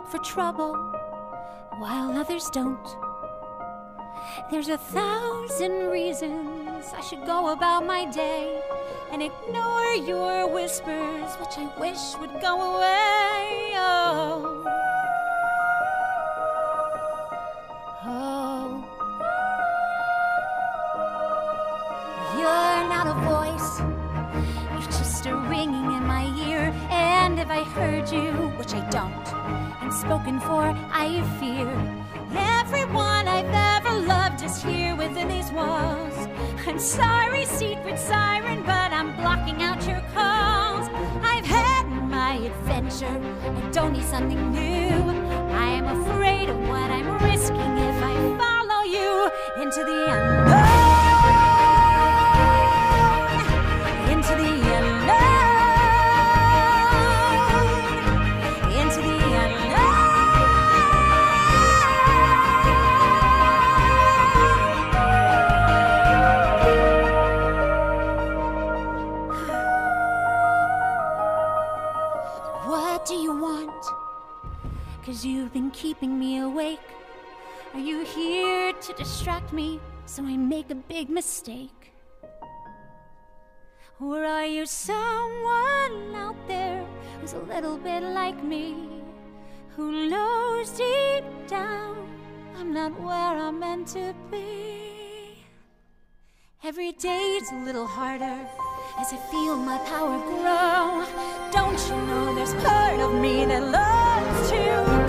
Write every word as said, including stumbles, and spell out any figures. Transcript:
look for trouble while others don't. There's a thousand reasons I should go about my day and ignore your whispers, which I wish would go away. Oh, oh. You're not a voice, you're just a ringing in my ear. And if I heard you, which I don't, and spoken for, I fear. Everyone I've ever loved is here within these walls. I'm sorry, secret siren, but I'm blocking out your calls. I've had my adventure, I don't need something new. I am afraid of what I'm risking if I follow you into the unknown. Into the unknown. Into the unknown. What do you want? 'Cause you've been keeping me awake. Are you here to distract me so I make a big mistake? Or are you someone out there who's a little bit like me, who knows deep down I'm not where I'm meant to be? Every day's a little harder as I feel my power grow. Don't you know there's part of me that loves to